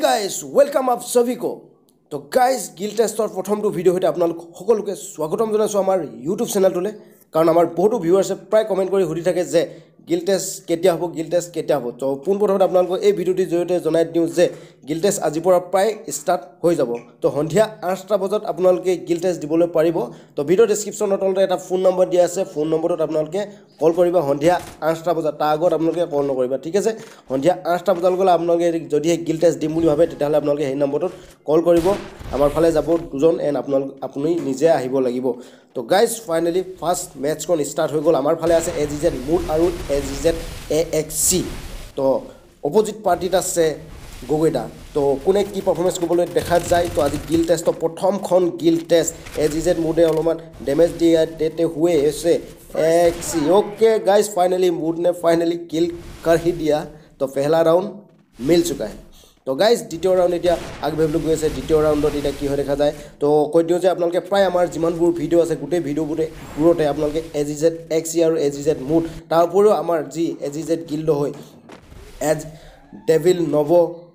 guys, welcome up सभी को। तो guys गिल टेस्टर प्रथम भिडिओ होते आपनालोक সকলোকে स्वागतम জনাইছো আমাৰ YouTube চেনেলটোলে কাৰণ আমাৰ বহুতো ভিউয়াৰ্সে প্ৰায় কমেন্ট কৰি হুৰি থাকে যে गिल टेस्ट केতিয়া হ'ব गिल टेस्ट केতিয়া হ'ব। তো পোন প্ৰথমে আপোনালোকক এই ভিডিওটি জৰিয়তে জনাই দিওঁ যে गिल टेस्ट আজিৰ পৰা প্ৰায় ষ্টাৰ্ট হৈ যাব। তো সন্ধিয়া 8টা বজাত আপোনালোকে गिल टेस्ट দিবলৈ পাৰিব। তো ভিডিও ডেসক্ৰিপচনৰ তলতে এটা ফোন নম্বৰ দিয়া আছে, ফোন নম্বৰটোত আপোনালোকে কল কৰিবা সন্ধিয়া 8টা বজাত, তাৰ আগত আপোনালোকে কল নকৰিবা, ঠিক আছে। সন্ধিয়া 8টা বজাত গ'লে আপোনালোকে যদি गिल टेस्ट দিম বুলি ভাবে তেতিয়াহ'লে আপোনালোকে সেই নম্বৰটোত কল কৰিব। আমাৰ ফালে যাব দুজন এণ্ড আপুনি নিজে আহিব লাগিব। তো গাইজ ফাইনেলি ফাৰ্ষ্ট মেটচখন ষ্টাৰ্ট হৈ গ'ল। আমাৰ ফালে আছে এজিজেড মুড আৰু এজিজেড AXC। তো অপোজিট পাৰ্টিত আছে গগৈদা। তো কোনে কি পাৰফৰ্মেঞ্চ কৰিবলৈ দেখা যায়। তো আজি गिल টেষ্টৰ প্ৰথমখন गिल টেষ্ট এজিজেড মুডে অলপমান ডেমেজ देते हुए ऐसे AXC। Okay guys finally mood ने फाइनली किल कर ही दिया। तो पहला राउंड मिल चुका है। तो गाइज द्वितीय राउंड এতিয়া আগবাঢ়িবলৈ গৈ আছে। দ্বিতীয় ৰাউণ্ডত এতিয়া কি হৈ দেখা যায়। তো কৈ দিওঁ যে আপোনালোকে প্ৰায় আমাৰ যিমানবোৰ ভিডিঅ' আছে গোটেই ভিডিঅ'বোৰতে আপোনালোকে এজিজেড AXC আৰু এজিজেড মুড, তাৰ উপৰিও আমাৰ যি এজিজেড গিল্ড হয় এজ ডেভিল নভ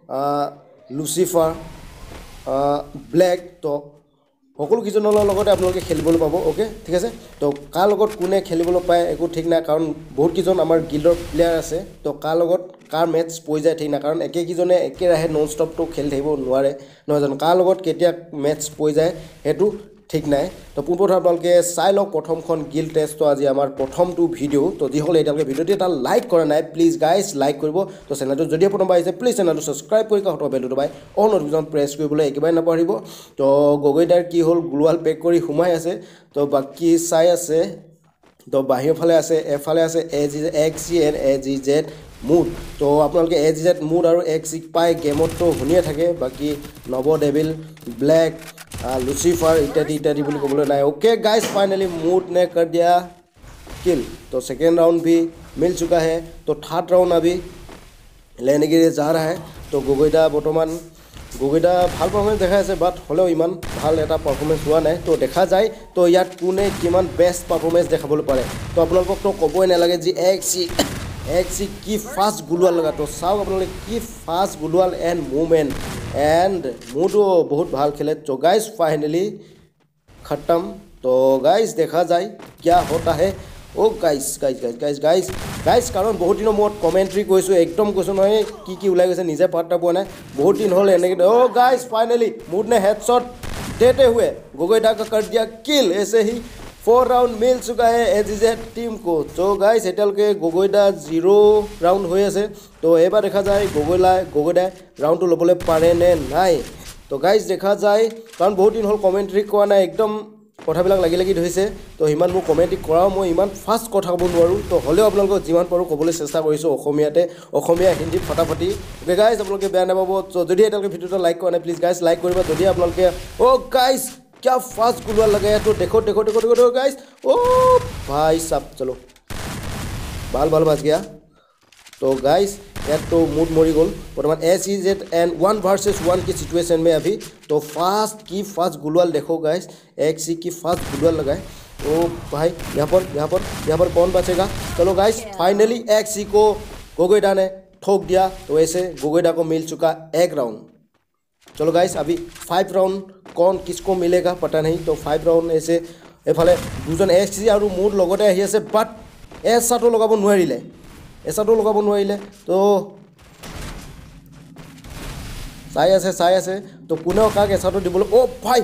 লুচিফাৰ ব্লেক, তো সকলো কিজনৰ লগতে আপোনালোকে খেলিবলৈ পাব। ওকে ঠিক আছে। তো কাৰ লগত কোনে খেলিবলৈ পায় একো ঠিক নাই, কাৰণ বহুত কিজন আমাৰ গিল্ডৰ প্লেয়াৰ আছে। তো কাৰ লগত কাৰ মেটচ পৰি যায় ঠিক নাই, কাৰণ একেকিজনে একেৰাহে নন ষ্টপটো খেলি থাকিব নোৱাৰে নহয় জানো। কাৰ লগত কেতিয়া মেটচ পৰি যায় সেইটো ঠিক নাই। তো পোনপ্ৰথমে আপোনালোকে চাই লওক প্ৰথমখন गिल টেষ্টটো আজি আমাৰ প্ৰথমটো ভিডিঅ'। তো যিসকলে এতিয়ালৈকে ভিডিঅ'টো এটা লাইক কৰা নাই প্লিজ গাইজ লাইক কৰিব। তো চেনেলটো যদি প্ৰথমবাৰ আহিছে প্লিজ চেনেলটো ছাবস্ক্ৰাইব কৰি কাষৰ বেলটো দবাই অল নটিফিকেশ্যন প্ৰেছ কৰিবলৈ একেবাৰে নাপাহৰিব। তো গগৈদাৰ কি হ'ল গ্লোৱাল পেক কৰি সোমাই আছে। তো বাকী চাই আছে। তো বাহিৰৰ ফালে আছে, এফালে আছে AXC এণ্ড এজিজেড মুড। তো আপোনালোকে এজিজেড মুড আৰু AXC পাই গেমততো শুনিয়ে থাকে। বাকী নৱ ডেভিল ব্লেক लुसीफर इत्यादि बोली कबले ना। ओके गाइस फाइनली मूड ने कर दिया किल। तो सेकेंड राउंड भी मिल चुका है। तो थर्ड राउंड अभी लेने के लिए जा रहा है। तो गगैदा बर्तमान गगैदा ভাল পাৰফৰ্মেঞ্চ দেখাই আছে, বাট হ'লেও ইমান ভাল এটা পাৰফৰ্মেঞ্চ হোৱা নাই। তো দেখা যায় তো ইয়াত কোনে কিমান বেষ্ট পাৰফৰ্মেঞ্চ দেখাবলৈ পাৰে। তো আপোনালোকক তো ক'বই নালাগে যে AXC কি ফাষ্ট গুলোৱাল লগা। তো চাওক আপোনালোকে কি fast gloo wall and movement and मूडो बहुत भाल खेले। तो गाइस फाइनली खत्म। तो गाइस देखा जाए क्या होता है। ओ guys guys guys guys guys guys कारण बहुत दिन मूर्त कमेंट्री कैसो एकदम कैसो नए कि ऊल् गए निजे पार्टा पा ना बहुत दिन हल एने। ओ गाइस फाइनली मूड ने हेडशॉट देते हुए गगैदा का कर दिया किल। ऐसे ही 4 राउंड मिल चुका है एजिजेड टीम को। तो गाइस एतियालके गगैदा 0 राउंड हो आसे। तो एबार देखा जाए गगैदाय राउंड लबले पारे ने नाई। तो गाइस देखा जाए कारण बहुत दिन हल कमेंट्री কৰা নাই, एकदम কথাবিলাক লাগি ধৰিছে। তো ইমান মোৰ কমেন্ট্ৰি কৰাও মই ইমান ফাষ্ট কথা ক'ব নোৱাৰোঁ। তো হ'লেও আপোনালোকক যিমান পাৰোঁ ক'বলৈ চেষ্টা কৰিছোঁ অসমীয়াতে, অসমীয়া হিন্দী ফটাফটি। ওকে গাইজ আপোনালোকে বেয়া নাপাব। তো যদি এতিয়ালৈকে ভিডিঅ'টো লাইক কৰা নাই প্লিজ গাইজ লাইক কৰিবা। যদি আপোনালোকে ओ गाइज क्या फास्ट गुलवाल लगा है। तो देखो देखो देखो देखो देखो गाइस। ओ भाई साहब चलो बाल बच गया। तो गाइस यार तो मूड मरी गल बर्तमान एजिजेड एंड 1 वर्सेस 1 की सिचुएशन में अभी। तो फास्ट गुलवाल देखो गाइस, AXC की फास्ट गुलवाल लगाए। ओ भाई यहाँ पर कौन बचेगा। चलो गाइस फाइनली AXC को गगैदा ने ठोक दिया। तो ऐसे गगैदा को मिल चुका 1 राउंड। चलो गाइस अभी 5 राउंड कौन किसको मिलेगा पता नहीं। तो 5 राउंड ऐसे एफाले दुजन AXC और मूड लगते आहि आछे, बाट एसाटो लगाब নোৱাৰিলে। तो চাই আছে तो কোনেও কাক এসাটো দিবলৈ। ओ भाई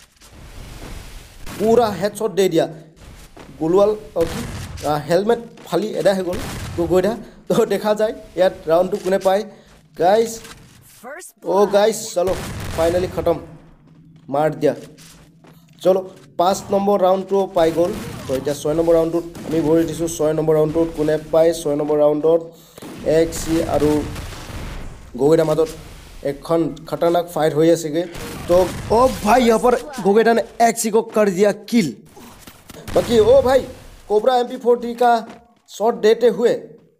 पूरा हेडशॉट दे दिया गुलवाल की हेलमेट फाली एदा हो गल गगैदा। तो देखा जाए यार राउंड तो कोने पाए गाइस। ओ गाइस चलो फाइनली खत्म मार दिया। चलो 5 নম্বৰ राउंड पाई गल। तो इतना 6 নম্বৰ राउंड आम भरी दी 6 নম্বৰ राउंड कोने पाए। 6 নম্বৰ राउंड AXC और गगैदा मजत एक खतरनाक फाइट हो आसेगे। तो ओ भाई यहाँ पर गगैदा ने AXC को कर दिया किल। बाकी ओ भाई कोबरा MP40 का शॉट देते हुए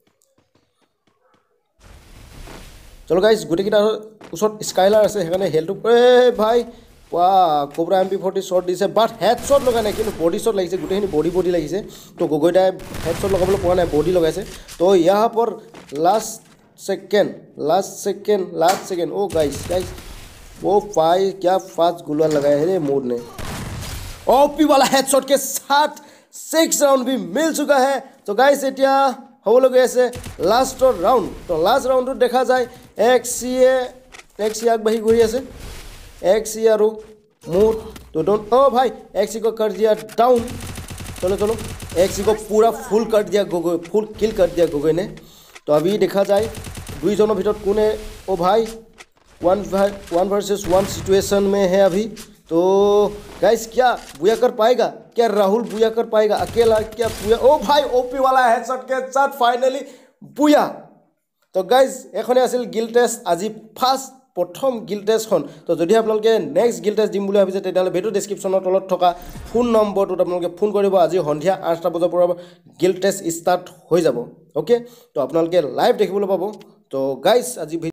चलो गाइस गोटेकिटार उसर स्काइलार আছে সেখানে হেলটো ভাই वाह कोबरा MP40 शॉट दिसे, बाट हेडशॉट लगा ना कि बॉडी शॉट लगे गोटेखिनि बॉडी लगे। तो गगैदाय हेडशॉट लगाबले पा ना बॉडी लगाइছে। तो यहाँ पर लास्ट सेकेंड ओ गाइस वो भाई क्या फास्ट गुलवा लगाया है रे मोड ने ओपी वाला हेडशॉट के साथ 6 राउंड भी मिल चुका है तो गाइस एटिया हबले गई আছে लास्टर राउंड तो लास्ट राउंड देखा जाए एक्सी आगबाढ़ी गई আছে एक्सी और मूड तो डोंट ओ भाई एक्सी को कर दिया डाउन चलो एक्सी को पूरा फुल कर दिया गोगोई फुल किल कर दिया गोगोई ने तो अभी देखा जाए दुईजनों भीतर कोने ओ भाई 1 वर्सेस 1 सिचुएशन में है अभी तो गाइस क्या बुया कर पाएगा क्या राहुल बुया कर पाएगा अकेला क्या बुया ओ भाई ओपी वाला हेडशॉट के साथ फाइनली बुया तो गाइस एखने आसिल गिल्ड टेस्ट আজি फार्स्ट प्रथम गिल्ड टेस्टखन तो जदि आपनालोके नेक्स्ट गिल्ड टेस्ट दिम बुली भाबिसे तेतियाले भिडिओ डेस्क्रिप्शনৰ तলত থকা फोन नम्बरটোত आपनालोके फोन करिब আজি সন্ধিয়া 8টা বজাৰ পৰা गिल्ड टेस्ट स्टार्ट হৈ যাব ओके तो आपनालोके लाइव देखिবলৈ পাব तो गाइस আজি